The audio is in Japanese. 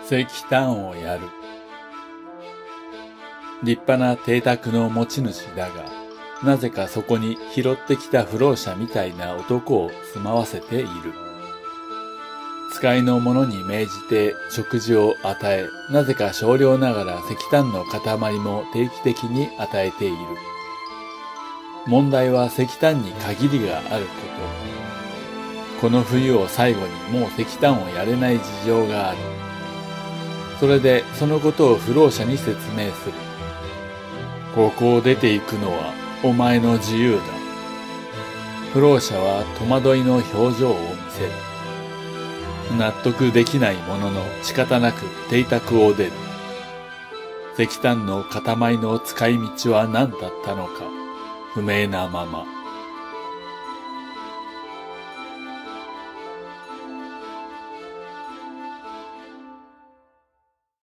石炭をやる。立派な邸宅の持ち主だが、なぜかそこに拾ってきた不老者みたいな男を住まわせている。使いの者に命じて食事を与え、なぜか少量ながら石炭の塊も定期的に与えている。問題は石炭に限りがあること。この冬を最後にもう石炭をやれない事情がある。それでそのことを不老者に説明する。ここを出て行くのはお前の自由だ。不老者は戸惑いの表情を見せる。納得できないものの仕方なく邸宅を出る。石炭の塊の使い道は何だったのか不明なまま。